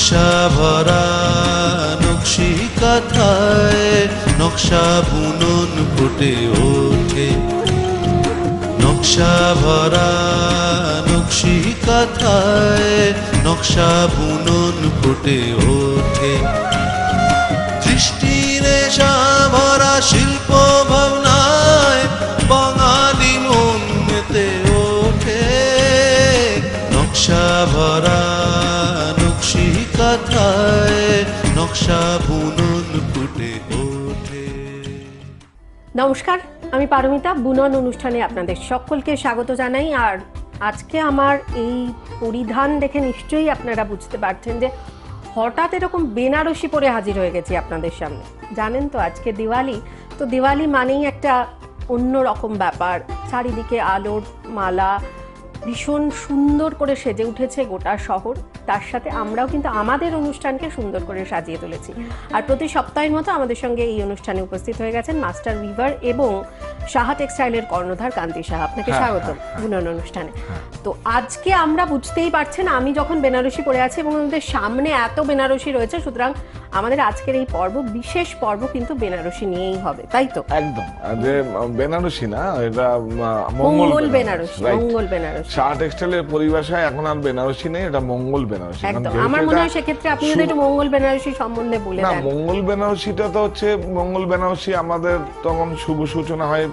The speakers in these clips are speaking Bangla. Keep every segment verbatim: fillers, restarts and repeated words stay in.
নকশা ভরা নকশি কাঁথায় নকশা বুনন ফুটে ওঠে, নকশা ভরা নকশি কাঁথায় নকশা বুনন ফুটে ওঠে। দৃষ্টির নেশা ভরা শিল্প ভাবনায় বাঙালি মন মেতে ওঠে, নকশা ভরা নকশি কাঁথায় নকশা বুনন ফুটে ওঠে। নমস্কার, আমি পারমিতা। বুনন অনুষ্ঠানে আপনাদের সকলকে স্বাগত জানাই। আর আজকে আমার এই পরিধান দেখে নিশ্চয়ই আপনারা বুঝতে পারছেন যে হঠাৎ এরকম বেনারসি পরে হাজির হয়ে গেছি আপনাদের সামনে। জানেন তো আজকে দিওয়ালি, তো দিওয়ালি মানেই একটা অন্য রকম ব্যাপার। চারিদিকে আলোর মালা, ভীষণ সুন্দর করে সেজে উঠেছে গোটা শহর। তার সাথে আমরাও কিন্তু আমাদের অনুষ্ঠানকে সুন্দর করে সাজিয়ে তুলেছি। আর প্রতি সপ্তাহের মতো আমাদের সঙ্গে এই অনুষ্ঠানে উপস্থিত হয়ে গেছেন মাস্টার উইভার এবং সাহা টেক্সটাইলের কর্ণধার কান্তি সাহা। আপনাকে স্বাগত বুনন অনুষ্ঠানে। তো আজকে আমরা বুঝতেই পারছেন, আমি যখন বেনারসি পরে আছি এবং আমাদের সামনে এত বেনারসি রয়েছে, সুতরাং আমাদের আজকের এই পর্ব, বিশেষ পর্ব কিন্তু বেনারসি নিয়েই হবে, তাই তো? একদম, যে বেনারসি না, এটা মঙ্গল বেনারসি। মঙ্গল বেনারসি সাহা টেক্সটাইলের পরিভাষায় এখন আর বেনারসি নেই, এটা মঙ্গল বেনারসি। একদম, আমার মনে হয় সেক্ষেত্রে আপনি যদি একটু মঙ্গল বেনারসি সম্বন্ধে বলে দেন। না, মঙ্গল বেনারসিটা তো হচ্ছে, মঙ্গল বেনারসি আমাদের তখন শুভ সূচনা হয়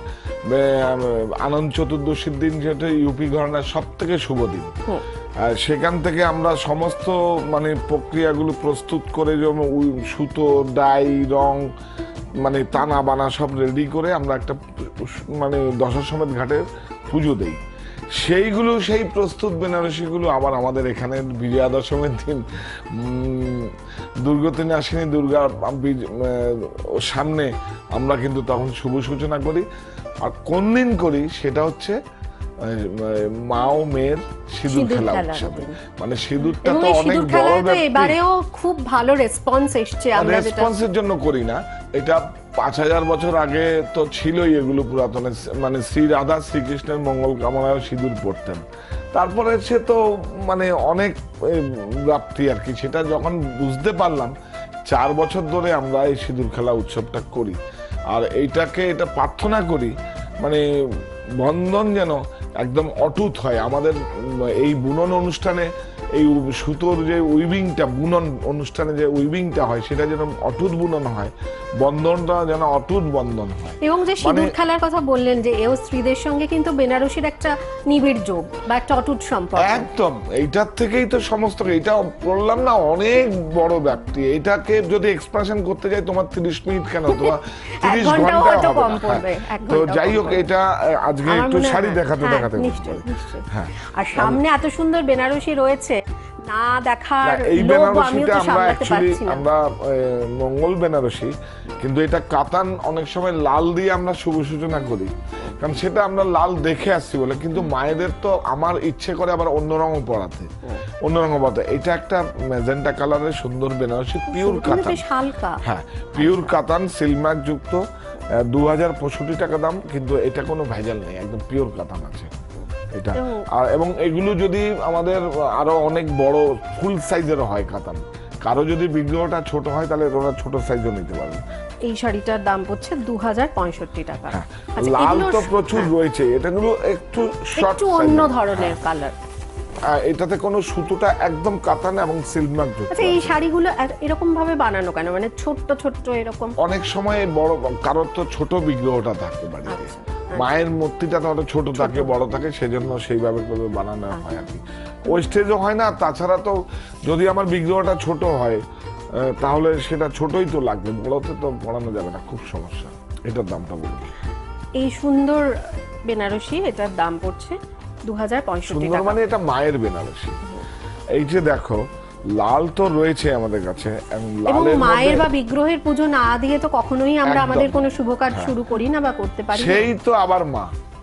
আনন্দ চতুর্দশীর দিন, যেটা ইউপি ঘরানার সব থেকে শুভ দিন। সেখান থেকে আমরা সমস্ত মানে প্রক্রিয়াগুলো প্রস্তুত করে, যেমন সুতো, ডাই, রং, মানে টানা বানা সব রেডি করে আমরা একটা মানে দশাশ্বমেধ ঘাটের পুজো দেই। সেইগুলো, সেই প্রস্তুত বেনারসিগুলো আবার আমাদের এখানে বিজয়া দশমীর দিন দুর্গতিনী আসেনি দুর্গা সামনে আমরা কিন্তু তখন শুভ সূচনা করি। আর কোন দিন করি সেটা হচ্ছে মা ও মেয়ের সিঁদুর খেলা উৎসবে। মানে সিঁদুরটা তো অনেক বড় ব্যাপার, এবারেও খুব ভালো রেসপন্স এসেছে। আমরা রেসপন্সের জন্য করি না, এটা পাঁচ হাজার বছর আগে তো ছিলই এগুলো পুরাতনে। মানে শ্রী রাধা শ্রীকৃষ্ণের মঙ্গল কামনায় সিঁদুর পড়তেন। তারপরে সে তো মানে অনেক ব্যাপ্তি আর কি। সেটা যখন বুঝতে পারলাম, চার বছর ধরে আমরা এই সিঁদুর খেলা উৎসবটা করি। আর এইটাকে এটা প্রার্থনা করি মানে বন্ধন যেন একদম অটুট হয়। আমাদের এই বুনন অনুষ্ঠানে এই সুতোর যে উইভিংটা, বুনন অনুষ্ঠানে যে উইভিংটা হয়, সেটা যেন অটুট বুনন হয়, বন্ধনটা যেন অটুট বন্ধন হয়। এবং যে সিঁদুর খেলার কথা বললেন, যে এও স্ত্রীদের সঙ্গে কিন্তু বেনারসির একটা নিবিড় যোগ বা একটা অটুট সম্পর্ক। একদম, এইটার থেকেই তো সমস্ত। এটা বললাম না, অনেক বড় ব্যাপ্তি। এটাকে যদি এক্সপ্রেশন করতে যাই, তোমার তিরিশ মিনিট কেন, তোমার তিরিশ ঘন্টা হবে। তো যাই হোক, এটা আজকে একটু শাড়ি দেখাতে দেখাতে নিশ্চয়ই নিশ্চয়ই। আর সামনে এত সুন্দর বেনারসি রয়েছে, না দেখার এই বেনারসিটা আমরা অ্যাকচুয়ালি আমরা মঙ্গল বেনারসি, কিন্তু এটা কাতান অনেক সময় লাল দিয়ে আমরা শুভ সূচনা করি, কারণ সেটা আমরা লাল দেখে আসছি বলে। কিন্তু মায়েদের তো আমার ইচ্ছে করে আবার অন্য রঙও পরাতে, অন্য রঙ পরাতে। এটা একটা ম্যাজেন্টা কালারের সুন্দর বেনারসি, পিওর কাতান। হ্যাঁ, পিওর কাতান, সিলমার্ক যুক্ত, দু হাজার পঁয়ষট্টি টাকা দাম। কিন্তু এটা কোনো ভেজাল নেই, একদম পিওর কাতান আছে এটা। আর এবং এগুলো যদি আমাদের আরো অনেক বড় ফুল সাইজেরও হয় কাতান, কারো যদি বিগ্রহটা ছোট হয় তাহলে ওরা ছোট সাইজও নিতে পারবে। এই শাড়িটার দাম পড়ছে দু হাজার পঁয়ষট্টি টাকা। লাল তো প্রচুর রয়েছে, এটাগুলো একটু একটু অন্য ধরনের কালার। এটাতে কোনো সুতোটা একদম কাতান এবং সিলমার্ক যুক্ত। আচ্ছা, এই শাড়িগুলো এরকম ভাবে বানানো কেন? মানে ছোট্ট ছোট্ট এরকম? অনেক সময় বড়, কারোর তো ছোট বিগ্রহটা থাকে বাড়িতে, মায়ের মূর্তিটা তো ছোট থাকে, বড় থাকে, সেজন্য সেইভাবে করে বানানো হয় আর কি। ওয়েস্টেজও হয় না। তাছাড়া তো যদি আমার বিগ্রহটা ছোট হয় তাহলে সেটা ছোটই তো লাগবে, বড়তে তো পড়ানো যাবে না, খুব সমস্যা। এটার দামটা বলবো। এই সুন্দর বেনারসি, এটার দাম পড়ছে দু হাজার পঁয়ষট্টি টাকা। মানে এটা মায়ের বেনারসি। এই যে দেখো, লাল তো রয়েছে আমাদের কাছে, এবং মায়ের বা বিগ্রহের পুজো না দিয়ে তো কখনোই আমরা আমাদের কোনো শুভ কাজ শুরু করি না বা করতে পারি। সেই তো আবার মা,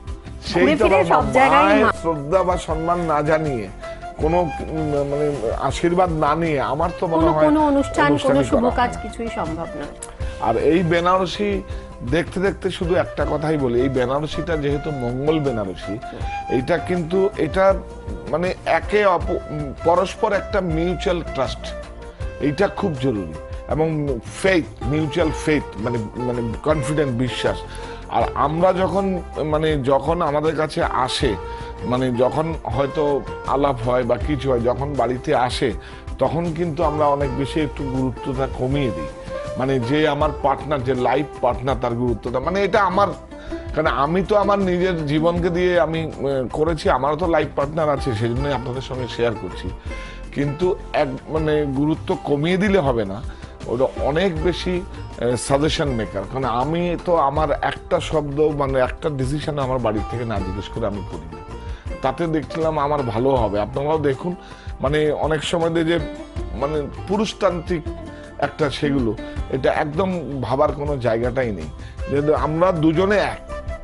সেই তো সব জায়গায় শ্রদ্ধা বা সম্মান না জানিয়ে, কোনো মানে আশীর্বাদ না নিয়ে আমার তো মনে হয় কোনো অনুষ্ঠান, কোনো শুভ কাজ কিছুই সম্ভব না। আর এই বেনারসি দেখতে দেখতে শুধু একটা কথাই বলি, এই বেনারসিটা যেহেতু মঙ্গল বেনারসি, এইটা কিন্তু এটা মানে একে পরস্পর একটা মিউচুয়াল ট্রাস্ট। এইটা খুব জরুরি। এবং ফেথ, মিউচুয়াল ফেথ, মানে মানে কনফিডেন্ট, বিশ্বাস। আর আমরা যখন মানে যখন আমাদের কাছে আসে, মানে যখন হয়তো আলাপ হয় বা কিছু হয়, যখন বাড়িতে আসে, তখন কিন্তু আমরা অনেক বেশি একটু গুরুত্বটা কমিয়ে দিই। মানে যে আমার পার্টনার, যে লাইফ পার্টনার, তার গুরুত্বটা, মানে এটা আমার, কারণ আমি তো আমার নিজের জীবনকে দিয়ে আমি করেছি, আমারও তো লাইফ পার্টনার আছে, সেই জন্যই আপনাদের সঙ্গে শেয়ার করছি। কিন্তু এক মানে গুরুত্ব কমিয়ে দিলে হবে না, ওটা অনেক বেশি সাজেশন মেকার। কারণ আমি তো আমার একটা শব্দ, মানে একটা ডিসিশন আমার বাড়ির থেকে না জিজ্ঞেস করে আমি করি না। তাতে দেখছিলাম আমার ভালো হবে। আপনারাও দেখুন, মানে অনেক সময় যে মানে পুরুষতান্ত্রিক একটা, সেগুলো এটা একদম ভাবার কোনো জায়গাটাই নেই। যেহেতু আমরা দুজনে এক,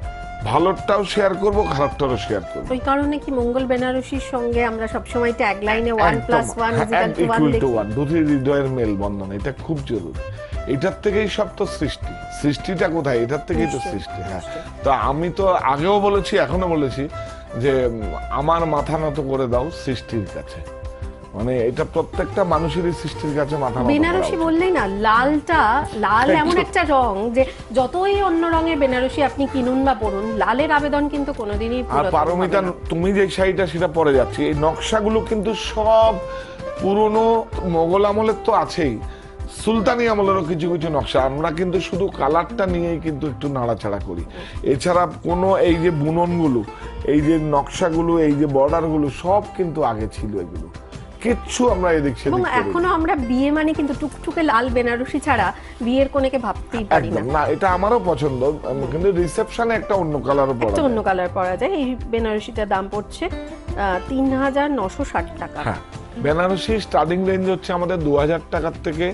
ভালোটাও শেয়ার করব, খারাপটাও শেয়ার করব। ওই কারণে কি মঙ্গল বেনারসির সঙ্গে আমরা সবসময় ট্যাগলাইনে one plus one equal to one, দুটি হৃদয়ের মেল বন্ধন, এটা খুব জরুরি। এটার থেকেই সব তো সৃষ্টি। সৃষ্টিটা কোথায়? এটার থেকেই তো সৃষ্টি। হ্যাঁ, তো আমি তো আগেও বলেছি, এখনো বলেছি যে আমার মাথা নত করে দাও সৃষ্টির কাছে। মানে এটা প্রত্যেকটা মানুষেরই সৃষ্টির কাছে মাথা নত করা। বেনারসি বললেই না, লালটা, লাল এমন একটা রং যে যতই অন্য রঙের বেনারসি আপনি কিনুন বা পরুন, লালের আবেদন কিন্তু কোনোদিনই পুরো। আর পারমিতা, তুমি যে শাড়িটা সেটা পরে যাচ্ছি, এই নকশাগুলো কিন্তু সব পুরনো মোগল আমলের তো আছেই, সুলতানি আমলেরও কিছু কিছু নকশা। আমরা কিন্তু শুধু কালারটা নিয়েই কিন্তু একটু নাড়াচাড়া করি। এছাড়া কোনো এই যে বুননগুলো, এই যে নকশাগুলো, এই যে বর্ডারগুলো সব কিন্তু আগে ছিল, এগুলো কিচ্ছু আমরা এদিক সেদিক এবং এখনো আমরা বিয়ে মানে কিন্তু টুকটুকে লাল বেনারসি ছাড়া বিয়ের কোনেকে ভাবতেই পারি না। না, এটা আমারও পছন্দ, কিন্তু রিসেপশনে একটা অন্য কালারও পরা যায়, অন্য কালার পরা যায়। এই বেনারসিটার দাম পড়ছে তিন হাজার নশো ষাট টাকা। হ্যাঁ, বেনারসি স্টার্টিং রেঞ্জ হচ্ছে আমাদের দু হাজার টাকার থেকে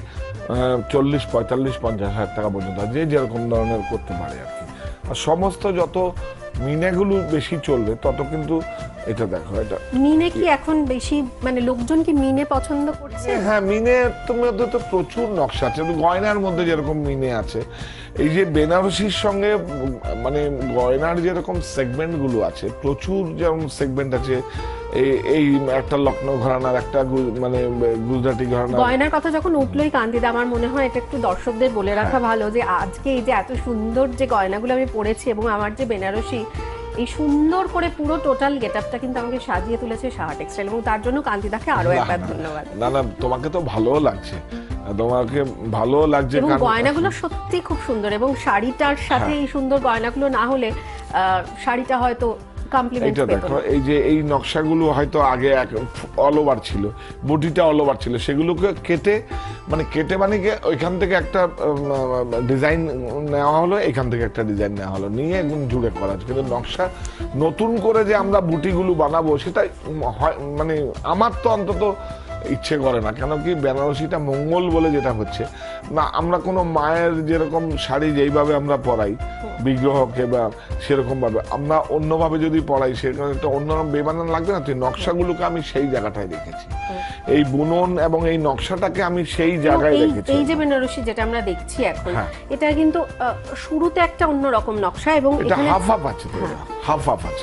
চল্লিশ পঁয়তাল্লিশ পঞ্চাশ হাজার টাকা পর্যন্ত, যে যেরকম ধরনের করতে পারে আর কি। আর সমস্ত যত মিনেগুলো বেশি চলবে তত কিন্তু, এটা দেখো, এটা মিনে কি এখন বেশি, মানে লোকজন কি মিনে পছন্দ করছে? হ্যাঁ, মিনের মধ্যে তো প্রচুর নকশা আছে। গয়নার মধ্যে যেরকম মিনে আছে, এই যে বেনারসির সঙ্গে মানে গয়নার যেরকম সেগমেন্ট গুলো আছে, প্রচুর যেরকম সেগমেন্ট আছে। এই এই একটা লখনৌ ঘরানার, একটা মানে গুজরাটি ঘরানা। গয়নার কথা যখন উঠলোই কান্তিদা, আমার মনে হয় এটা একটু দর্শকদের বলে রাখা ভালো যে আজকে এই যে এত সুন্দর যে গয়নাগুলো আমি পরেছি এবং আমার যে বেনারসি, এই সুন্দর করে পুরো টোটাল গেটআপটা কিন্তু আমাকে সাজিয়ে তুলেছে সাহা টেক্সটাইল, এবং তার জন্য কান্তিদাকে আরো একবার ধন্যবাদ। না না, তোমাকে তো ভালোও লাগছে, তোমাকে ভালো লাগছে, এবং গয়নাগুলো সত্যি খুব সুন্দর, এবং শাড়িটার সাথে এই সুন্দর গয়নাগুলো না হলে শাড়িটা হয়তো কমপ্লিমেন্ট পেত না। দেখো, এই যে এই নকশাগুলো হয়তো আগে অল ওভার ছিল, বুটিটা অল ওভার ছিল, সেগুলোকে কেটে মানে কেটে মানে ওইখান থেকে একটা ডিজাইন নেওয়া হলো, এখান থেকে একটা ডিজাইন নেওয়া হলো, নিয়ে একদম জুড়ে করা। কিন্তু নকশা নতুন করে যে আমরা বুটিগুলো বানাবো, সেটা মানে আমার তো অন্তত ইচ্ছে করে না। কেন কি, বেনারসিটা মঙ্গল বলে যেটা হচ্ছে না, আমরা কোনো মায়ের যেরকম শাড়ি যেইভাবে আমরা পরাই বিগ্রহকে, বা সেরকম ভাবে আমরা অন্যভাবে যদি পরাই, সেখানে একটা অন্যরকম বেমানান লাগবে না। তো নকশাগুলোকে আমি সেই জায়গাটায় রেখেছি, এই বুনন এবং এই নকশাটাকে আমি সেই জায়গায় রেখেছি। এই যে বেনারসি যেটা আমরা দেখছি এখন, এটা কিন্তু শুরুতে একটা অন্যরকম নকশা, এবং এটা হাফ হাফ আছে, হাফ হাফ আছে।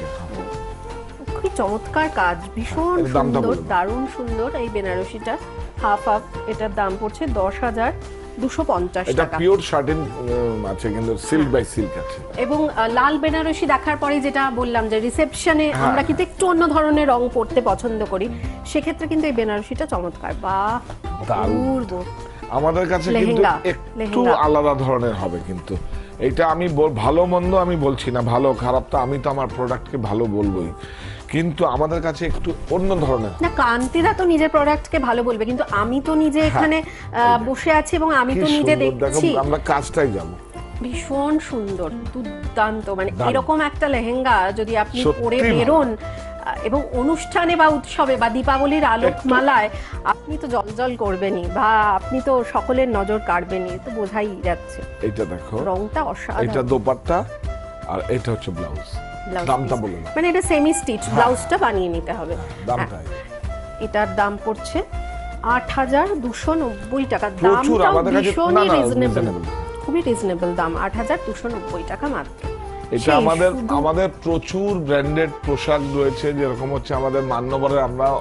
খুবই চমৎকার কাজ, ভীষণ সুন্দর, দারুণ সুন্দর এই বেনারসিটা। হাফ হাফ, এটার দাম পড়ছে দশ হাজার দুশো পঞ্চাশ টাকা। এটা পিওর শার্টিন আছে, কিন্তু সিল্ক বাই সিল্ক আছে। এবং লাল বেনারসি দেখার পরে যেটা বললাম যে রিসেপশনে আমরা কিন্তু একটু অন্য ধরনের রং পরতে পছন্দ করি, সেক্ষেত্রে কিন্তু এই বেনারসিটা চমৎকার। বাহ, অপূর্ব। আমাদের কাছে কিন্তু একটু আলাদা ধরনের হবে, কিন্তু এটা আমি ভালো মন্দ আমি বলছি না, ভালো খারাপ তো আমি তো আমার প্রোডাক্টকে ভালো বলবোই, কিন্তু আমাদের কাছে একটু অন্য ধরনের। না, কান্তিদা তো নিজের প্রোডাক্টকে ভালো বলবে, কিন্তু আমি তো নিজে এখানে বসে আছি এবং আমি তো নিজে দেখছি। আমরা কাজটাই যাব, ভীষণ সুন্দর, দুর্দান্ত। মানে এরকম একটা লেহেঙ্গা যদি আপনি পরে বেরোন এবং অনুষ্ঠানে বা উৎসবে বা দীপাবলির আলোকমালায়, আপনি তো জলজল করবেনই, বা আপনি তো সকলের নজর কাড়বেনই, তো বোঝাই যাচ্ছে। এটা দেখো, রংটা অসাধারণ। এটা দোপাট্টা, আর এটা হচ্ছে ব্লাউজ। দামটা বলে না, মানে এটা সেমি স্টিচ, ব্লাউজটা বানিয়ে নিতে হবে। দামটা এটার দাম পড়ছে আট হাজার দুশো নব্বই টাকা। দামটা ভীষণই রিজনেবল, খুবই রিজনেবল দাম, আট হাজার দুশো নব্বই টাকা মাত্র। এটা আমাদের আমাদের প্রচুর ব্র্যান্ডেড পোশাক রয়েছে, যেরকম হচ্ছে আমাদের মান্যবরে আমরা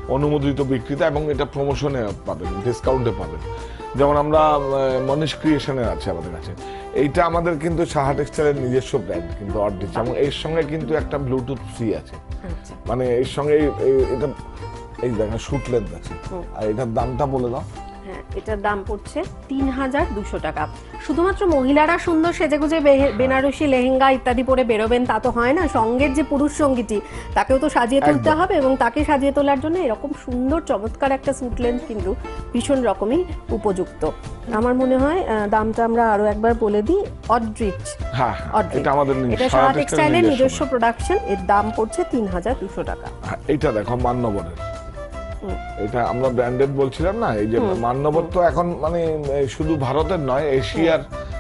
অনুমোদিত বিক্রেতা, এবং এটা প্রমোশনে পাবেন, ডিসকাউন্টে পাবেন। যেমন আমরা মনীষ ক্রিয়েশনের আছে আমাদের কাছে, এইটা আমাদের কিন্তু সাহা টেক্সটাইলের নিজস্ব ব্র্যান্ড কিন্তু অর্ডিচ, এবং এর সঙ্গে কিন্তু একটা ব্লুটুথ ফ্রি আছে, মানে এর সঙ্গে এটা এই দেখেন শুট লেন্থ আছে। আর এটার দামটা বলে দাও। হ্যাঁ, এটার দাম পড়ছে তিন হাজার দুশো টাকা। শুধুমাত্র মহিলারা সুন্দর সেজেগুজে বেনারসি লেহেঙ্গা ইত্যাদি পরে বেরোবেন তা তো হয় না, সঙ্গের যে পুরুষ সঙ্গীটি তাকেও তো সাজিয়ে তুলতে হবে, এবং তাকে সাজিয়ে তোলার জন্য এরকম সুন্দর চমৎকার একটা স্যুট লেন্থ কিন্তু ভীষণ রকমই উপযুক্ত। আমার মনে হয় দামটা আমরা আরো একবার বলে দিই। অড্রিচ, হ্যাঁ এটা আমাদের এটা সাহা টেক্সটাইলের নিজস্ব প্রোডাকশন, এর দাম পড়ছে তিন হাজার দুশো টাকা। এইটা দেখো মান্যবরের, এটা আমরা ব্র্যান্ডেড বলছিলাম না, এই যে মান্যবর তো এখন মানে শুধু ভারতের নয়, এশিয়ার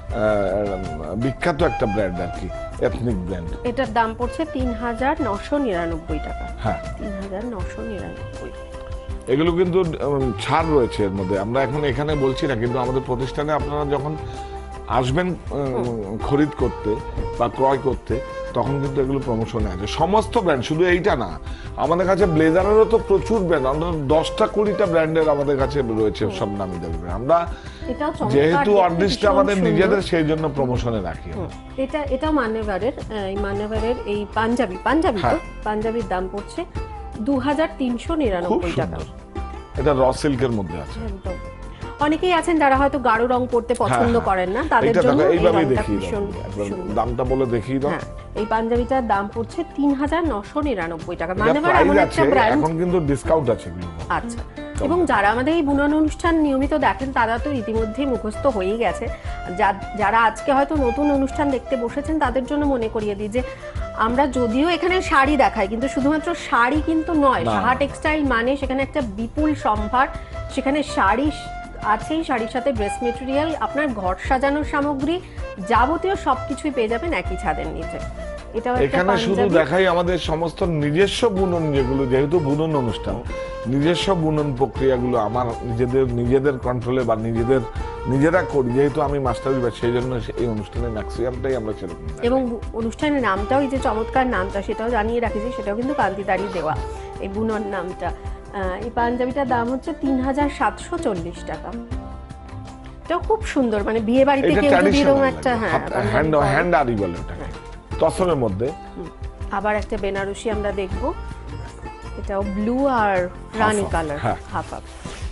বিখ্যাত একটা ব্র্যান্ড আর কি, এথনিক ব্র্যান্ড। এটার দাম পড়ছে তিন হাজার নশো নিরানব্বই টাকা। হ্যাঁ, তিন হাজার নশো নিরানব্বই। এগুলো কিন্তু ছাড় রয়েছে এর মধ্যে, আমরা এখন এখানে বলছি না, কিন্তু আমাদের প্রতিষ্ঠানে আপনারা যখন আসবেন খরিদ করতে বা ক্রয় করতে, তখন কিন্তু এগুলো প্রমোশনে আছে সমস্ত ব্র্যান্ড, শুধু এইটা না, আমাদের কাছে ব্লেজারেরও তো প্রচুর ব্র্যান্ড, আমরা দশটা কুড়িটা ব্র্যান্ডের আমাদের কাছে রয়েছে, সব নামি দামি। আমরা যেহেতু অর্ডিসটা আমাদের নিজেদের, সেই জন্য প্রমোশনে রাখি। এটা এটা মান্যবরের, এই মান্যবরের এই পাঞ্জাবি, পাঞ্জাবি তো পাঞ্জাবির দাম পড়ছে দু হাজার তিনশো নিরানব্বই টাকা। এটা র সিল্কের মধ্যে আছে। একদম। অনেকেই আছেন যারা হয়তো গাঢ় রং পড়তে পছন্দ করেন না, তাদের জন্য এইভাবে দেখিয়ে দামটা বলে দেখিয়ে দাও। এই পাঞ্জাবিটার দাম পড়ছে তিন হাজার নশো নিরানব্বই টাকা। মান্যবর এমন একটা ব্র্যান্ড, এখন কিন্তু ডিসকাউন্ট আছে। আচ্ছা, এবং যারা আমাদের এই বুনন অনুষ্ঠান নিয়মিত দেখেন তারা তো ইতিমধ্যেই মুখস্থ হয়েই গেছে। যারা আজকে হয়তো নতুন অনুষ্ঠান দেখতে বসেছেন তাদের জন্য মনে করিয়ে দিই যে আমরা যদিও এখানে শাড়ি দেখাই, কিন্তু শুধুমাত্র শাড়ি কিন্তু নয়, সাহা টেক্সটাইল মানে সেখানে একটা বিপুল সম্ভার, সেখানে শাড়ি আছেই, শাড়ির সাথে ড্রেস মেটেরিয়াল, আপনার ঘর সাজানোর সামগ্রী, যাবতীয় সবকিছুই পেয়ে যাবেন একই ছাদের নিচে। এখানে শুধু দেখাই আমাদের সমস্ত নিজস্ব বুনন, যেগুলো যেহেতু বুনন অনুষ্ঠান, নিজস্ব বুনন প্রক্রিয়াগুলো আমার নিজেদের নিজেদের কন্ট্রোলে বা নিজেদের নিজেরা করি, যেহেতু আমি মাস্টারি বা সেই জন্য এই অনুষ্ঠানের ম্যাক্সিমামটাই আমরা সেরকম। এবং অনুষ্ঠানের নামটাও, এই যে চমৎকার নামটা, সেটাও জানিয়ে রাখেছি, সেটাও কিন্তু কান্তিদারি দেওয়া এই বুনন নামটা। এই পাঞ্জাবিটার দাম হচ্ছে তিন হাজার সাতশো চল্লিশ টাকা। এটা খুব সুন্দর, মানে বিয়ে বাড়িতে কেউ যদি এরকম একটা হ্যান্ড হ্যান্ড আরি বলে ওটাকে, তসরের মধ্যে। আবার একটা বেনারসি আমরা দেখব, এটাও ব্লু আর রানী কালার, হাফ হাফ,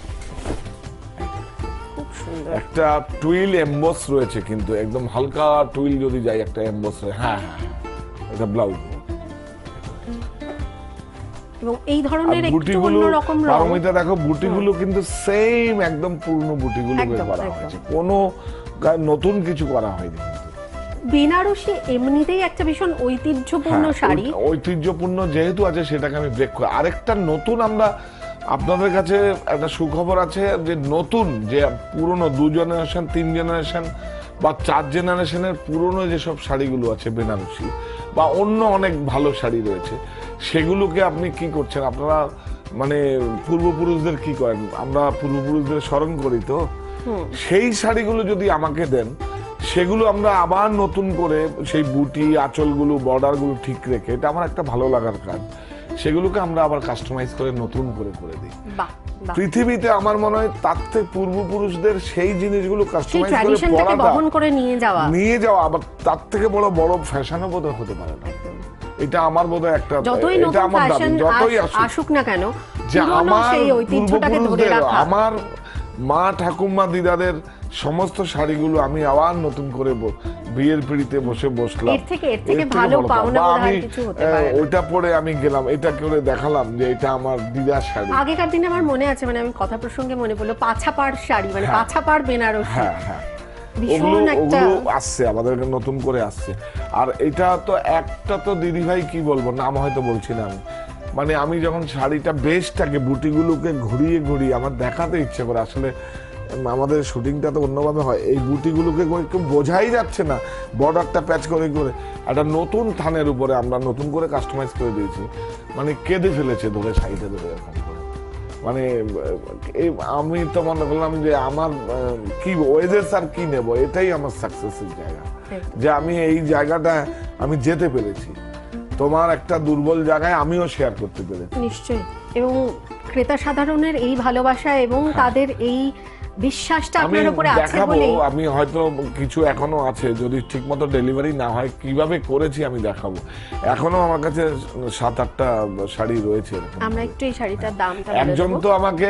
খুব সুন্দর। একটা টুইল এমবস রয়েছে, কিন্তু একদম হালকা টুইল যদি যায় একটা এমবস। হ্যাঁ হ্যাঁ, এটা ব্লাউজ। এবং এই ধরনের একটু অন্যরকম রং, পারমিতা দেখো বুটিগুলো কিন্তু সেম একদম পূর্ণ বুটিগুলো করা হয়েছে, কোনো নতুন কিছু করা হয়নি। বেনারসি এমনিতেই একটা ভীষণ ঐতিহ্যপূর্ণ শাড়ি, ঐতিহ্যপূর্ণ যেহেতু আছে সেটাকে আমি ব্রেক করি। আরেকটা নতুন আমরা আপনাদের কাছে একটা সুখবর আছে, যে নতুন যে পুরনো দু জেনারেশন তিন জেনারেশন বা চার জেনারেশনের পুরনো যেসব শাড়িগুলো আছে বেনারসি বা অন্য অনেক ভালো শাড়ি রয়েছে, সেগুলোকে আপনি কি করছেন, আপনারা মানে পূর্বপুরুষদের কি করেন, আমরা পূর্বপুরুষদের স্মরণ করি, তো সেই শাড়িগুলো যদি আমাকে দেন, সেগুলো আমরা আবার নতুন করে সেই বুটি আঁচলগুলো বর্ডারগুলো ঠিক রেখে, এটা আমার একটা ভালো লাগার কাজ, সেগুলোকে আমরা আবার কাস্টমাইজ করে নতুন করে করে দিই। পৃথিবীতে আমার মনে হয় তার থেকে পূর্বপুরুষদের সেই জিনিসগুলো কাস্টমাইজ করে পরাটা, বহন করে নিয়ে যাওয়া নিয়ে যাওয়া আবার তার থেকে বড় বড় ফ্যাশনও বোধহয় হতে পারে না। এটা আমার বোধহয় একটা, এটা আমার দাবি, যতই আসুক না কেন, যে আমার সেই ঐতিহ্যটাকে ধরে রাখা, আমার মা ঠাকুমা দিদাদের সমস্ত শাড়িগুলো আমি আবার নতুন করে বিয়ের পিড়িতে বসে বসলাম, এর থেকে এর থেকে ভালো পাওনা বোধহয় কিছু হতে পারে না। ওইটা পরে আমি গেলাম, এটা করে দেখালাম যে এটা আমার দিদার শাড়ি। আগেকার দিনে আমার মনে আছে, মানে আমি কথা প্রসঙ্গে মনে পড়লো, পাছাপাড় শাড়ি, মানে পাছাপাড় বেনারসি। হ্যাঁ হ্যাঁ, ওগুলো ওগুলো আসছে আমাদের নতুন করে আসছে। আর এটা তো একটা তো দিদিভাই কি বলবো, নাম হয়তো বলছি না আমি, মানে আমি যখন শাড়িটা বেশটাকে বুটিগুলোকে ঘুরিয়ে ঘুরিয়ে আমার দেখাতে ইচ্ছে করে, আসলে আমাদের শুটিংটা তো অন্যভাবে হয়, এই বুটিগুলোকে কেউ বোঝাই যাচ্ছে না, বর্ডারটা প্যাচ করে করে একটা নতুন থানের উপরে আমরা নতুন করে কাস্টমাইজ করে দিয়েছি, মানে কেঁদে ফেলেছে ধরে শাড়িটা ধরে এরকম করে। মানে এই আমি তো মনে করলাম যে আমার কি ওয়েজেস আর কি নেব, এটাই আমার সাকসেসের জায়গা, যে আমি এই জায়গাটা আমি যেতে পেরেছি, তোমার একটা দুর্বল জায়গায় আমিও শেয়ার করতে পেরেছি। নিশ্চয়ই, এবং ক্রেতা সাধারণের এই ভালোবাসা এবং তাদের এই বিশ্বাসটা আপনার উপরে আছে বলেই আমি হয়তো কিছু এখনো আছে, যদি ঠিকমতো ডেলিভারি না হয় কিভাবে করেছি আমি দেখাবো। এখনো আমার কাছে সাত আটটা শাড়ি রয়েছে। আমরা একটু এই শাড়িটার দামটা বলে একজন দেব। তো আমাকে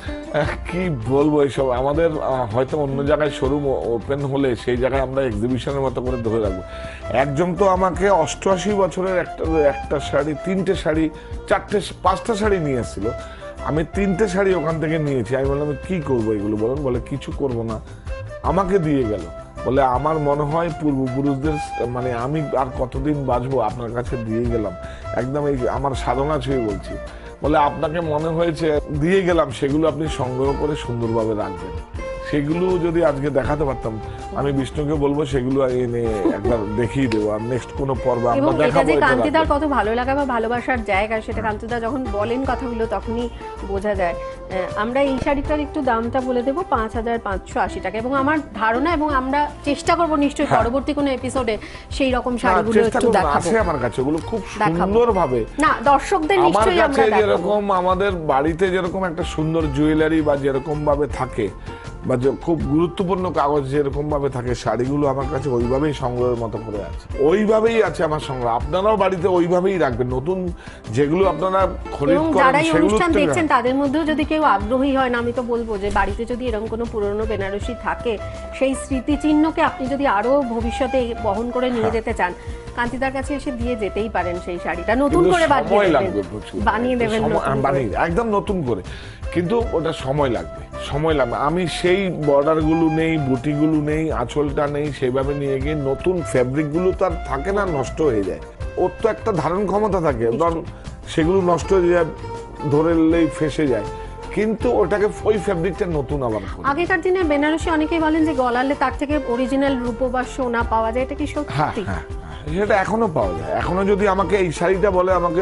কি বলবো, এইসব আমাদের হয়তো অন্য জায়গায় শোরুম ওপেন হলে সেই জায়গায় আমরা এক্সিবিশনের মতো করে ধরে রাখবো। একজন তো আমাকে অষ্টআশি বছরের একটা একটা শাড়ি, তিনটে শাড়ি, চারটে পাঁচটা শাড়ি নিয়ে এসেছিল। আমি তিনটে শাড়ি ওখান থেকে নিয়েছি। আমি বললাম কি করবো এগুলো বলেন, বলে কিছু করব না, আমাকে দিয়ে গেল। বলে আমার মনে হয় পূর্বপুরুষদের মানে আমি আর কতদিন বাঁচবো, আপনার কাছে দিয়ে গেলাম, একদম এই আমার সাধনা ছুঁয়ে বলছি। বলে আপনাকে মনে হয়েছে দিয়ে গেলাম, সেগুলো আপনি সংগ্রহ করে সুন্দরভাবে রাখবেন। সেগুলো যদি আজকে দেখাতে পারতাম, আমি বিষ্ণুকে বলবো সেগুলো এনে একবার দেখিয়ে দেবো। আর নেক্সট কোনো পর্ব আমরা দেখাবো। কান্তিদার কত ভালো লাগা বা ভালোবাসার জায়গা, সেটা কান্তিদা যখন বলেন কথাগুলো তখনই বোঝা যায়। আমরা এই শাড়িটার একটু দামটা বলে দেবো, পাঁচ হাজার পাঁচশো আশি টাকা। এবং আমার ধারণা, এবং আমরা চেষ্টা করবো নিশ্চয়ই পরবর্তী কোনো এপিসোডে সেই রকম শাড়িগুলো একটু দেখাবো। আমার কাছে ওগুলো খুব সুন্দর ভাবে, না দর্শকদের নিশ্চয়ই আমরা দেখাবো। যেরকম আমাদের বাড়িতে যেরকম একটা সুন্দর জুয়েলারি বা যেরকম ভাবে থাকে, বা খুব গুরুত্বপূর্ণ কাগজ যেরকম ভাবে থাকে, শাড়িগুলো আমার কাছে ওইভাবেই সংগ্রহের মতো করে আছে, ওইভাবেই আছে আমার সংগ্রহ। আপনারাও বাড়িতে ওইভাবেই রাখবেন। নতুন যেগুলো আপনারা খরিদ করেন, যারা এই অনুষ্ঠান দেখছেন তাদের মধ্যেও যদি কেউ আগ্রহী হয়, না আমি তো বলবো যে বাড়িতে যদি এরকম কোনো পুরনো বেনারসি থাকে, সেই স্মৃতিচিহ্নকে আপনি যদি আরো ভবিষ্যতে বহন করে নিয়ে যেতে চান, কান্তিদার কাছে এসে দিয়ে যেতেই পারেন সেই শাড়িটা। নতুন করে বানিয়ে দেবেন, বানিয়ে একদম নতুন করে, কিন্তু ওটা সময় লাগবে, সময় লাগবে। আমি সেই বর্ডার গুলো নেই, বুটিগুলো নেই, আঁচলটা নেই, সেইভাবে নিয়ে গিয়ে নতুন ফ্যাব্রিক গুলো তার থাকে না, নষ্ট হয়ে যায়। ওর তো একটা ধারণ ক্ষমতা থাকে, ধরুন সেগুলো নষ্ট হয়ে যায়, ধরে নিলেই ফেসে যায়, কিন্তু ওটাকে ওই ফ্যাব্রিকটা নতুন আবার। আগেকার দিনে বেনারসি অনেকেই বলেন যে গলালে তার থেকে অরিজিনাল রূপো বা সোনা পাওয়া যায়, এটা কি সত্যি? হ্যাঁ, সেটা এখনো পাওয়া যায়। এখনো যদি আমাকে এই শাড়িটা বলে আমাকে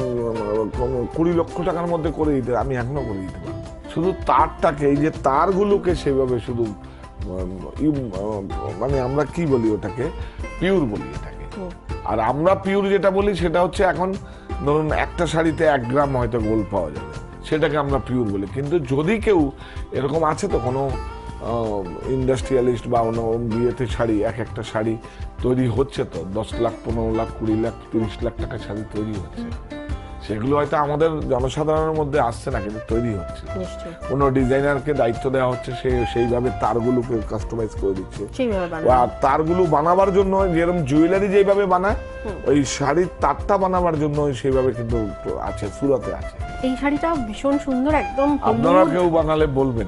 কুড়ি লক্ষ টাকার মধ্যে করে দিতে, আমি এখনো করে দিতে পারি। শুধু তারটাকে, এই যে তারগুলোকে সেভাবে শুধু মানে আমরা কি বলি ওটাকে, পিওর বলি এটাকে। আর আমরা পিওর যেটা বলি সেটা হচ্ছে, এখন ধরুন একটা শাড়িতে এক গ্রাম হয়তো গোল্ড পাওয়া যাবে, সেটাকে আমরা পিওর বলি। কিন্তু যদি কেউ এরকম আছে তো কোনো ইন্ডাস্ট্রিয়ালিস্ট বা অন্য বিয়েতে শাড়ি, এক একটা শাড়ি তৈরি হচ্ছে তো দশ লাখ, পনেরো লাখ, কুড়ি লাখ, তিরিশ লাখ টাকা শাড়ি তৈরি হচ্ছে। সেগুলো হয়তো আমাদের জনসাধারণের মধ্যে আসছে না, কিন্তু তৈরি হচ্ছে। কোনো ডিজাইনারকে দায়িত্ব দেওয়া হচ্ছে, সে সেইভাবে তারগুলোকে কাস্টমাইজ করে দিচ্ছে। আর তারগুলো বানাবার জন্য যেরকম জুয়েলারি যেভাবে বানায়, ওই শাড়ির তারটা বানাবার জন্য সেইভাবে কিন্তু আছে, সুরাতে আছে। এই শাড়িটা ভীষণ সুন্দর, একদম আপনারা কেউ বানালে বলবেন।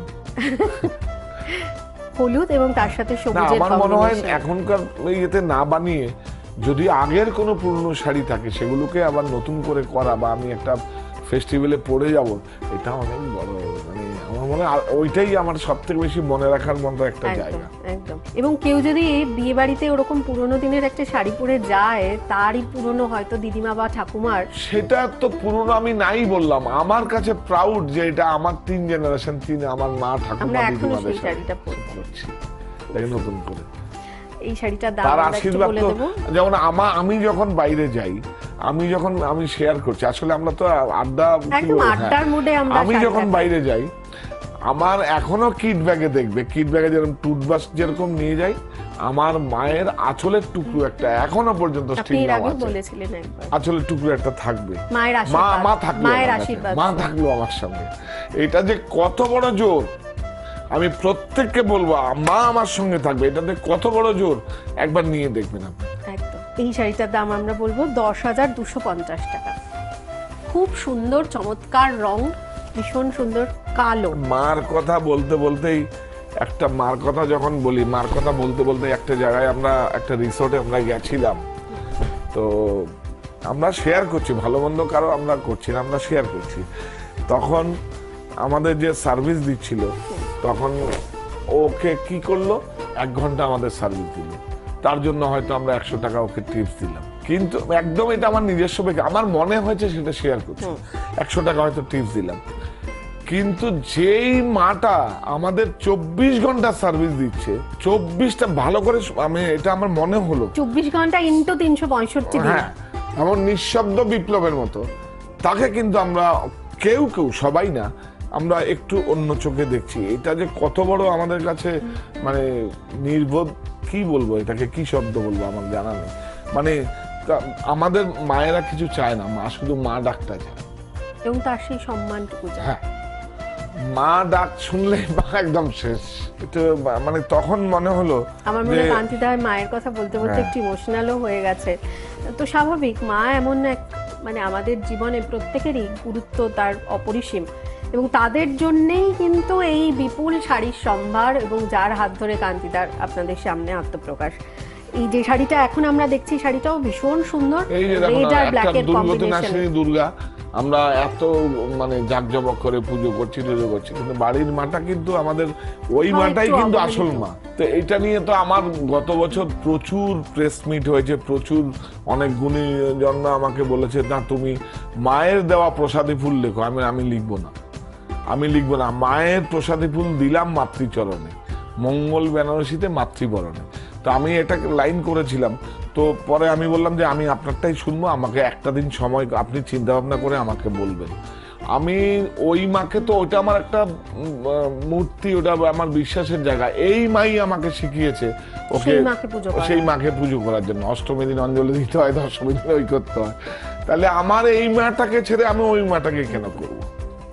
হলুদ এবং তার সাথে সবুজের আমার মনে হয় এখনকার ইয়েতে না বানিয়ে যদি আগের কোনো পুরনো শাড়ি থাকে সেগুলোকে আবার নতুন করে করা, বা আমি একটা ফেস্টিভ্যালে পরে যাব, এটা অনেক বড়, মানে আমার মনে হয় ওইটাই আমার সবথেকে বেশি মনে রাখার মতো একটা জায়গা। একদম। এবং কেউ যদি বিয়ে বাড়িতে ওরকম পুরনো দিনের একটা শাড়ি পরে যায়, তারই পুরনো হয়তো দিদিমা বা ঠাকুমার, সেটা তো পুরনো আমি নাই বললাম, আমার কাছে প্রাউড যে এটা আমার তিন জেনারেশন, তিন আমার মা ঠাকুমা দিদিমাদের শাড়িটা পরছি নতুন করে। এই শাড়িটার দাম আমরা একটু বলে দেব। যেমন আমি যখন বাইরে যাই, আমি যখন আমি শেয়ার করছি, আসলে আমরা তো আড্ডা, একদম আড্ডার মুডে আমরা, আমি যখন বাইরে যাই, আমার এখনো কিট ব্যাগে দেখবে, কিট ব্যাগে যেরকম টুথব্রাশ যেরকম নিয়ে যাই, আমার মায়ের আঁচলের টুকরো একটা এখনো পর্যন্ত আঁচলের টুকরো একটা থাকবে। মা মা থাকলো মা থাকলো আমার সঙ্গে। এটা যে কত বড় জোর, আমি প্রত্যেককে বলবো মা আমার সঙ্গে থাকবে, এটাতে কত বড় জোর, একবার নিয়ে দেখবেন আপনি। একদম। এই শাড়িটার দাম আমরা বলবো দশ হাজার দুশো পঞ্চাশ টাকা। খুব সুন্দর, চমৎকার রং, ভীষণ সুন্দর কালো। মার কথা বলতে বলতেই একটা মার কথা যখন বলি, মার কথা বলতে বলতে একটা জায়গায় আমরা একটা রিসোর্টে আমরা গেছিলাম, তো আমরা শেয়ার করছি, ভালো মন্দ কারো আমরা করছি না, আমরা শেয়ার করছি। তখন আমাদের যে সার্ভিস দিচ্ছিল, তখন ওকে কি করলো, এক ঘন্টা আমাদের সার্ভিস দিল, তার জন্য হয়তো আমরা একশো টাকা ওকে টিপস দিলাম। কিন্তু একদম এটা আমার নিজস্ব, আমার মনে হয়েছে সেটা শেয়ার করছি, একশো টাকা হয়তো টিপস দিলাম। কিন্তু যেই মাটা আমাদের চব্বিশ ঘন্টা সার্ভিস দিচ্ছে, চব্বিশটা ভালো করে, আমি এটা আমার মনে হলো চব্বিশ ঘন্টা ইন্টু তিনশো পঁয়ষট্টি দিন, হ্যাঁ, এমন নিঃশব্দ বিপ্লবের মতো, তাকে কিন্তু আমরা কেউ কেউ, সবাই না, আমরা একটু অন্য চোখে দেখছি। এটা যে কত বড় আমাদের কাছে মানে নির্বোধ, কি বলবো এটাকে, কি শব্দ বলবো আমার জানা নেই। মানে আমাদের মায়েরা কিছু চায় না, মা শুধু মা ডাকটা চায় এবং তার সেই সম্মানটুকু চায়। হ্যাঁ, মা ডাক শুনলে মা একদম শেষ। এটা মানে তখন মনে হলো আমার মনে হয় কান্তিদার মায়ের কথা বলতে বলতে একটু ইমোশনালও হয়ে গেছে। তো স্বাভাবিক, মা এমন এক মানে আমাদের জীবনে প্রত্যেকেরই গুরুত্ব তার অপরিসীম, এবং তাদের জন্যেই কিন্তু এই বিপুল শাড়ির সম্ভার এবং যার হাত ধরে কান্তিদার আপনাদের সামনে আত্মপ্রকাশ। এই যে শাড়িটা এখন আমরা দেখছি, শাড়িটাও ভীষণ সুন্দর, রেড আর ব্ল্যাকের কম্বিনেশন। দুর্গা আমরা এত মানে জাঁকজমক করে পুজো করছি পুজো করছি কিন্তু বাড়ির মাটা কিন্তু আমাদের ওই মাটাই কিন্তু আসল মা। তো এটা নিয়ে তো আমার গত বছর প্রচুর প্রেস মিট হয়েছে, প্রচুর অনেক গুণীজন আমাকে বলেছে না তুমি মায়ের দেওয়া প্রসাদী ফুল লেখো। আমি আমি লিখবো না, আমি লিখবো না। মায়ের প্রসাদী ফুল দিলাম মাতৃচরণে, মঙ্গল বেনারসিতে মাতৃবরণে। তো আমি এটা লাইন করেছিলাম। তো পরে আমি বললাম যে আমি আপনারটাই শুনবো, আমাকে একটা দিন সময় আপনি চিন্তা ভাবনা করে আমাকে বলবেন। আমি ওই মাকে, তো ওটা আমার একটা মূর্তি, ওটা আমার বিশ্বাসের জায়গা। এই মাই আমাকে শিখিয়েছে ওকে সেই মাকে পুজো করার জন্য। অষ্টমী দিন অঞ্জলি দিতে হয়, দশমী দিন ওই করতে হয়। তাহলে আমার এই মাটাকে ছেড়ে আমি ওই মাটাকে কেন করবো?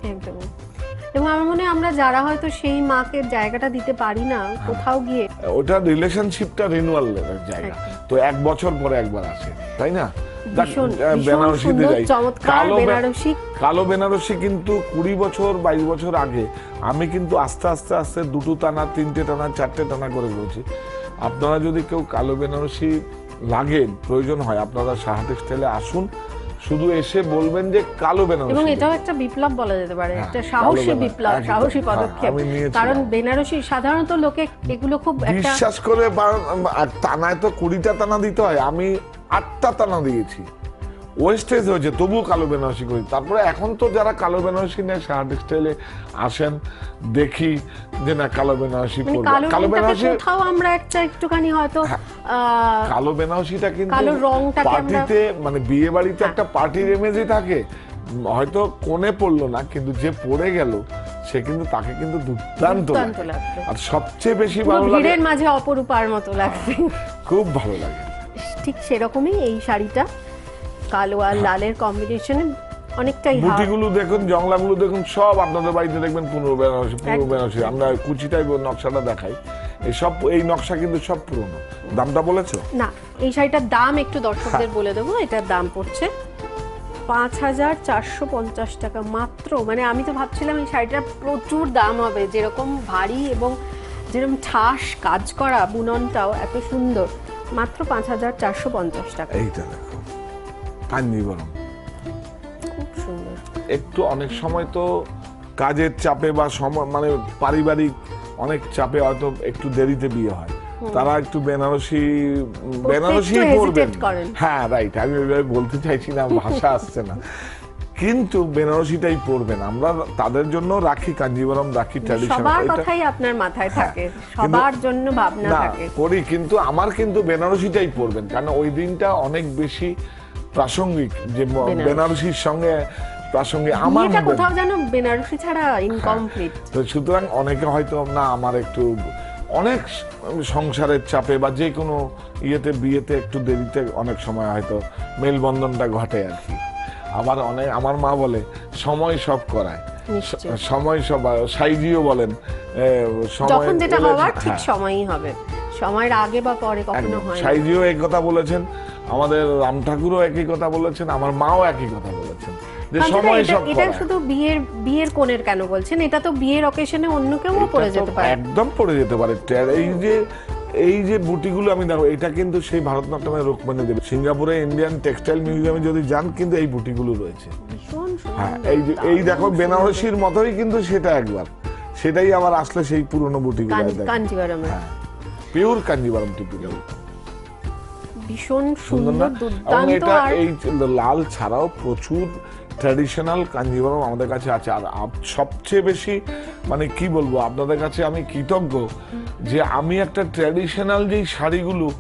এবং আমার মনে হয় আমরা যারা হয়তো সেই মাকে জায়গাটা দিতে পারি না কোথাও গিয়ে, ওটা রিলেশনশিপটা রিনুয়ালের জায়গা। তো এক বছর পরে একবার আসে, তাই না? বেনারসিতে যাই, কালো বেনারসি কালো বেনারসি কিন্তু কুড়ি বছর বাইশ বছর আগে আমি কিন্তু আস্তে আস্তে আস্তে দুটো টানা, তিনটে টানা, চারটে টানা করে বলছি। আপনারা যদি কেউ কালো বেনারসি লাগে, প্রয়োজন হয়, আপনারা সাহা টেক্সটাইলে আসুন, শুধু এসে বলবেন যে কালো বেনারসি। এবং এটাও একটা বিপ্লব বলা যেতে পারে, একটা সাহসী বিপ্লব, সাহসী পদক্ষেপ। কারণ বেনারসি সাধারণত লোকে এগুলো খুব বিশ্বাস করে, টানায় তো কুড়িটা টানা দিতে হয়, আমি আটটা টানা দিয়েছি, ওয়েস্টেজ হয়েছে, তবুও কালো বেনারসি করি। তারপরে এখন তো যারা কালো বেনারসি নেয় সাহা টেক্সটাইলে আসেন, দেখি যে না কালো বেনারসি পরবো। কালো বেনারসি কোথাও আমরা একটা একটুখানি হয়তো কালো বেনারসিটা কিন্তু পার্টিতে, মানে বিয়ে বাড়িতে একটা পার্টির ইমেজই থাকে, হয়তো কোণে পড়লো না কিন্তু যে পড়ে গেল সে কিন্তু তাকে কিন্তু দুর্দান্ত লাগবে। আর সবচেয়ে বেশি ভালো লাগে, ভিড়ের মাঝে অপরূপার মতো লাগবে, খুব ভালো লাগে। ঠিক সেরকমই এই শাড়িটা, কালো আর লালের কম্বিনেশনে অনেকটাই। বুটিগুলো দেখুন, জংলাগুলো দেখুন, সব আপনাদের বাড়িতে দেখবেন পুরো বেনারসি, পুরো বেনারসি। আমরা কুচিটাই নকশাটা দেখাই, এই সব এই নকশা কিন্তু সব পুরনো। দামটা বলেছো? না, এই শাড়িটার দাম একটু দর্শকদের বলে দেবো। এটার দাম পড়ছে পাঁচ হাজার চারশো পঞ্চাশ টাকা মাত্র। মানে আমি তো ভাবছিলাম এই শাড়িটার প্রচুর দাম হবে, যেরকম ভারী এবং যেরকম ঠাস কাজ করা, বুননটাও এত সুন্দর, মাত্র পাঁচ হাজার চারশো পঞ্চাশ টাকা। এইটা দেখো, কাঞ্জিবরম, খুব সুন্দর। একটু অনেক সময় তো কাজের চাপে বা সময় মানে পারিবারিক অনেক চাপে হয়তো একটু দেরিতে বিয়ে হয়, তারা একটু বেনারসি বেনারসি পরবেন। হ্যাঁ রাইট, আমি ওইভাবে বলতে চাইছি না, ভাষা আসছে না, কিন্তু বেনারসিটাই পরবেন। আমরা তাদের জন্য রাখি, কাঞ্জিবরম রাখি, ট্র্যাডিশনাল, সবার কথাই আপনার মাথায় থাকে, সবার জন্য ভাবনা থাকে। করি, কিন্তু আমার কিন্তু বেনারসিটাই পরবেন, কারণ ওই দিনটা অনেক বেশি প্রাসঙ্গিক, যে বেনারসির সঙ্গে প্রাসঙ্গিক। আমার এটা কোথাও যেন বেনারসি ছাড়া ইনকমপ্লিট। তো সুতরাং অনেকে হয়তো না, আমার একটু অনেক সংসারের চাপে বা যে কোনো ইয়েতে বিয়েতে একটু দেরিতে অনেক সময় হয়তো মেলবন্ধনটা ঘটে আর কি। আবার অনেক, আমার মা বলে সময় সব করায়, সময় সব, সাইজিও বলেন যখন যেটা হওয়ার ঠিক সময়ই হবে, সময়ের আগে বা পরে কখনো হয় না। সাইজিও এই কথা বলেছেন, আমাদের রাম ঠাকুরও একই কথা বলেছেন, আমার মাও একই কথা বলেছেন, যে সময় সব করায়। এটা শুধু বিয়ের বিয়ের কোণের কেন বলছেন? এটা তো বিয়ের অকেশনে অন্য কেউ পরে যেতে পারে, একদম পরে যেতে পারে। এই যে এই যে বুটিগুলো আমি দেখো, এটা কিন্তু সেই ভারতনাট্যমের রুকমণি দেবী। সিঙ্গাপুরে ইন্ডিয়ান টেক্সটাইল মিউজিয়ামে যদি যান, কিন্তু এই বুটিগুলো রয়েছে। হ্যাঁ, এই যে এই দেখো বেনারসির মতোই কিন্তু সেটা একবার, সেটাই আবার আসলে সেই পুরনো বুটিগুলো, কাঞ্জিবরমের পিওর কাঞ্জিবরম টিপিক্যাল, ভীষণ সুন্দর, দুর্দান্ত। আর এই লাল ছাড়াও প্রচুর ট্র্যাডিশনাল কাঞ্জিবরম আমাদের কাছে আছে। আর সবচেয়ে বেশি মানে কি বলবো, আপনাদের কাছে আমি কৃতজ্ঞ যে আমি একটা ট্র্যাডিশনাল যেই শাড়িগুলো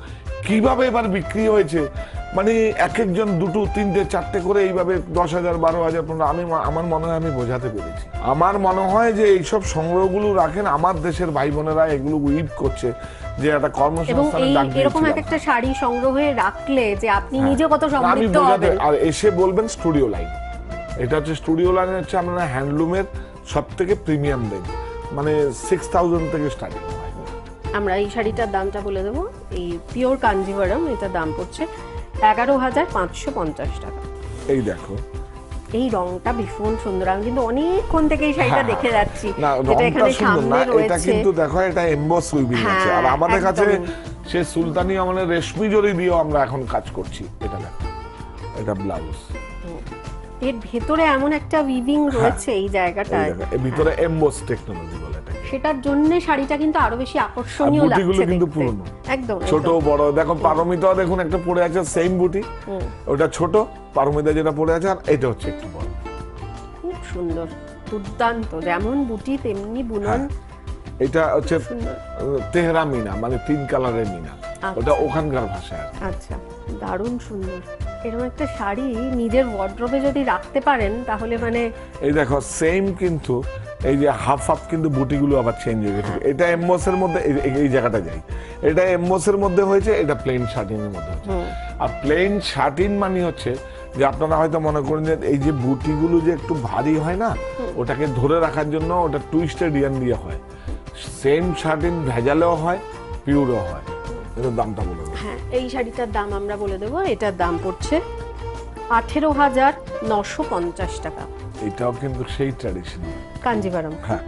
কিভাবে এবার বিক্রি হয়েছে, মানে এক একজন দুটো তিনটে চারটে করে এইভাবে দশ হাজার বারো হাজার পনেরো, আমি আমার মনে হয় আমি বোঝাতে পেরেছি। আমার মনে হয় যে এইসব সংগ্রহগুলো রাখেন আমার দেশের ভাই বোনেরা, এগুলো উইভ করছে যে একটা কর্মসংস্থানের ডাক দিয়েছে। এরকম একটা শাড়ি সংগ্রহে রাখলে যে আপনি নিজে কত সমৃদ্ধ হবেন। আর এসে বলবেন স্টুডিও লাইন, এটা হচ্ছে স্টুডিও লাইন হচ্ছে আমরা হ্যান্ডলুমের সব থেকে প্রিমিয়াম রেঞ্জ, মানে সিক্স থাউজেন্ড থেকে স্টার্টিং হয়। আমরা এই শাড়িটার দামটা বলে দেবো, এই পিওর কাঞ্জিভারাম, এটার দাম পড়ছে এগারো হাজার পাঁচশো পঞ্চাশ টাকা। এই দেখো এই রংটা ভীষণ সুন্দর, আমি কিন্তু অনেকক্ষণ থেকে এই শাড়িটা দেখে যাচ্ছি। না রংটা সুন্দর না, এটা কিন্তু দেখো এটা এমবস উইভিং আছে, আর আমাদের কাছে সে সুলতানি আমলের রেশমি জরি দিয়েও আমরা এখন কাজ করছি। এটা দেখো, এটা ব্লাউজ, এর ভেতরে এমন একটা উইভিং রয়েছে এই জায়গাটায়, এর ভিতরে এমবস টেকনোলজি বলে এটা, সেটার জন্য শাড়িটা কিন্তু আরো বেশি আকর্ষণীয় লাগছে। বুটিগুলো কিন্তু পুরনো, একদম ছোট বড়। দেখো পারমিতা দেখুন একটা পরে আছে সেম বুটি, ওটা ছোট, পারমিতা যেটা পরে আছে, আর এটা হচ্ছে একটু বড়। খুব সুন্দর, দুর্দান্ত, যেমন বুটি তেমনি বুনন। এটা হচ্ছে তেহরা মিনা, মানে তিন কালারের মিনা, ওটা ওখানকার ভাষায়। আচ্ছা, দারুণ সুন্দর। এরকম একটা শাড়ি নিজের ওয়ার্ড্রোবে যদি রাখতে পারেন তাহলে মানে এই দেখো সেম, কিন্তু এই যে হাফ হাফ কিন্তু বুটিগুলো আবার চেঞ্জ হয়ে গেছে। এটা এমবসের মধ্যে, এই জায়গাটা যাই, এটা এমবসের মধ্যে হয়েছে, এটা প্লেন শার্টিনের মধ্যে হয়েছে। আর প্লেন শার্টিন মানে হচ্ছে যে আপনারা হয়তো মনে করেন যে এই যে বুটিগুলো যে একটু ভারী হয় না, ওটাকে ধরে রাখার জন্য ওটা টুইস্টেড ইয়ান দিয়ে হয়। সেম শার্টিন ভেজালেও হয়, পিওরও হয়। এটার দামটা বলে দেবো। হ্যাঁ, এই শাড়িটার দাম আমরা বলে দেবো, এটার দাম পড়ছে আঠেরো হাজার নশো পঞ্চাশ টাকা। এটাও কিন্তু সেই ট্র্যাডিশনাল কাঞ্জিভারাম। হ্যাঁ,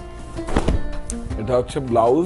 এটা হচ্ছে ব্লাউজ।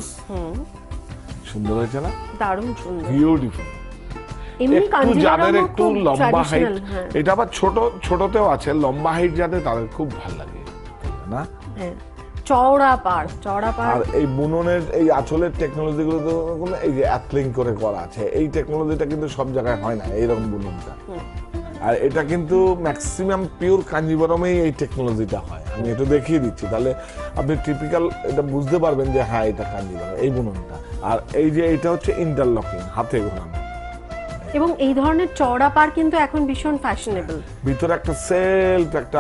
সুন্দর হয়েছে না? দারুণ সুন্দর, বিউটিফুল। এমনি কাঞ্জিভারাম যাদের একটু লম্বা হাইট, হ্যাঁ। এটা আবার ছোট ছোটতেও আছে, লম্বা হাইট যাদের তাদের খুব ভালো লাগে না? হ্যাঁ, চওড়া পাড়, চওড়া পাড়। আর এই বুননের এই আঁচলের টেকনোলজি গুলো তো এই যে অ্যাথলিং করে করা আছে, এই টেকনোলজিটা কিন্তু সব জায়গায় হয় না এইরকম বুননটা। আর এটা কিন্তু ম্যাক্সিমাম পিওর কাঞ্জিভারামেই এই টেকনোলজিটা হয়। আমি এটা দেখিয়ে দিচ্ছি, তাহলে আপনি টিপিক্যাল এটা বুঝতে পারবেন যে হ্যাঁ এটা কাঞ্জিভারাম, এই বুননটা। আর এই যে এটা হচ্ছে ইন্টারলকিং, হাতে ঘোরানো। এবং এই ধরনের চওড়া পাড় কিন্তু এখন ভীষণ ফ্যাশনেবল। ভিতরে একটা সেলফ একটা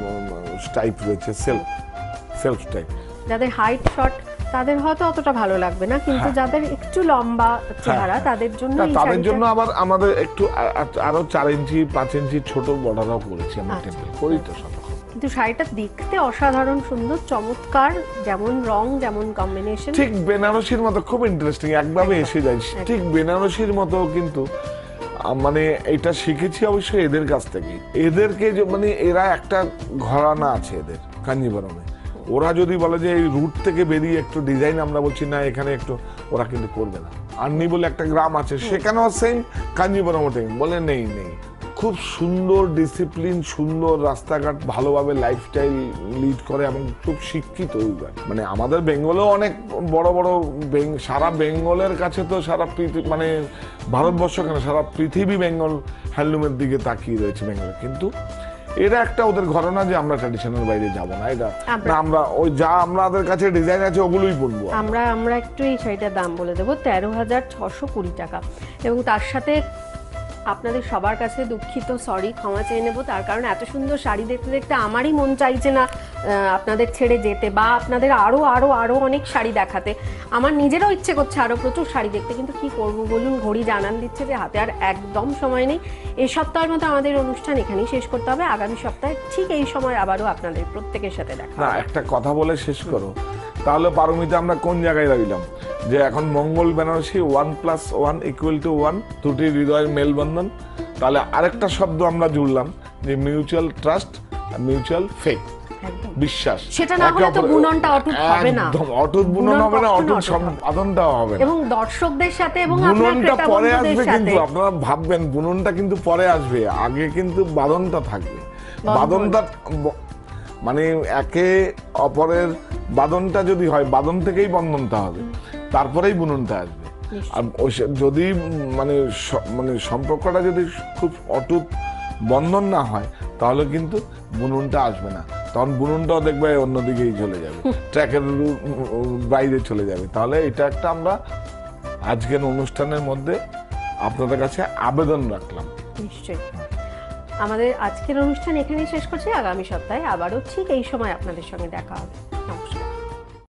টাইপ রয়েছে, সেলফ সেলফ টাইপ। যাদের হাইট শর্ট তাদের হয়তো অতটা ভালো লাগবে না, কিন্তু যাদের একটু লম্বা চেহারা তাদের জন্য এই তাদের জন্য আবার আমাদের একটু আরো চার ইঞ্চি পাঁচ ইঞ্চি ছোট বর্ডারও করেছি আমরা, টেম্পল করি তো সব। কিন্তু শাড়িটা দেখতে অসাধারণ সুন্দর, চমৎকার, যেমন রং যেমন কম্বিনেশন, ঠিক বেনারসির মতো, খুব ইন্টারেস্টিং, একভাবে এসে যায় ঠিক বেনারসির মতো। কিন্তু মানে এটা শিখেছি অবশ্যই এদের কাছ থেকে। এদেরকে মানে এরা একটা ঘরানা আছে এদের কাঞ্জিভারামে, ওরা যদি বলে যে এই রুট থেকে বেরিয়ে একটু ডিজাইন আমরা বলছি না এখানে একটু, ওরা কিন্তু করবে না। আর্নি বলে একটা গ্রাম আছে, সেখানেও সেম কাঞ্জিভারাম বলে নেই নেই। খুব সুন্দর ডিসিপ্লিন, সুন্দর রাস্তাঘাট, ভালোভাবে লাইফস্টাইল লিড করে এবং খুব শিক্ষিত। মানে আমাদের বেঙ্গলেও অনেক বড় বড়, সারা বেঙ্গলের কাছে তো সারা মানে ভারতবর্ষ কেন সারা পৃথিবী বেঙ্গল হ্যান্ডলুমের দিকে তাকিয়ে রয়েছে বেঙ্গলে। কিন্তু এটা একটা ওদের ঘটনা যে আমরা ট্র্যাডিশনাল বাইরে যাব না, এটা না, আমরা ওই যা আমাদের কাছে ডিজাইন আছে ওগুলোই পরবো। আমরা আমরা একটু এই শাড়িটার দাম বলে দেবো, তেরো হাজার ছশো কুড়ি টাকা। এবং তার সাথে আপনাদের সবার কাছে দুঃখিত, সরি, ক্ষমা চেয়ে নেবো, তার কারণ এত সুন্দর শাড়ি দেখতে দেখতে আমারই মন চাইছে না আপনাদের ছেড়ে যেতে, বা আপনাদের আরো আরো আরো অনেক শাড়ি দেখাতে। আমার নিজেরও ইচ্ছে করছে আরো প্রচুর শাড়ি দেখতে, কিন্তু কি করব বলুন, ঘড়ি জানান দিচ্ছে যে হাতে আর একদম সময় নেই। এই সপ্তাহের মতো আমাদের অনুষ্ঠান এখানেই শেষ করতে হবে। আগামী সপ্তাহে ঠিক এই সময় আবারও আপনাদের প্রত্যেকের সাথে দেখা হবে। না, একটা কথা বলে শেষ করো তাহলে পারমিতা, আমরা কোন জায়গায় রইলাম? যে এখন Mangal Banarasi one plus one equal to one, দুটি হৃদয়ের মেলবন্ধন। তাহলে আরেকটা শব্দ আমরা জুড়লাম যে মিউচুয়াল ট্রাস্ট, মিউচুয়াল ফেথ, বিশ্বাস। সেটা না হলে তো বুননটা অটুট হবে না, একদম অটুট বুনন হবে না, অটুট সম্পাদনটাও হবে না। এবং দর্শকদের সাথে এবং বুননটা পরে আসবে, কিন্তু আপনারা ভাববেন বুননটা কিন্তু পরে আসবে, আগে কিন্তু বাঁধনটা থাকবে। বাঁধনটা মানে একে অপরের বাঁধনটা যদি হয়, বাঁধন থেকেই বন্ধনটা হবে, তারপরেই বুননটা আসবে। আর যদি মানে মানে সম্পর্কটা যদি খুব অটুট বন্ধন না হয়, তাহলে কিন্তু বুননটা আসবে না। তখন বুননটাও দেখবে অন্যদিকেই চলে যাবে, ট্র্যাকের বাইরে চলে যাবে। তাহলে এটা একটা আমরা আজকের অনুষ্ঠানের মধ্যে আপনাদের কাছে আবেদন রাখলাম। নিশ্চয়ই। আমাদের আজকের অনুষ্ঠান এখানেই শেষ করছি। আগামী সপ্তাহে আবারও ঠিক এই সময় আপনাদের সঙ্গে দেখা হবে। নমস্কার।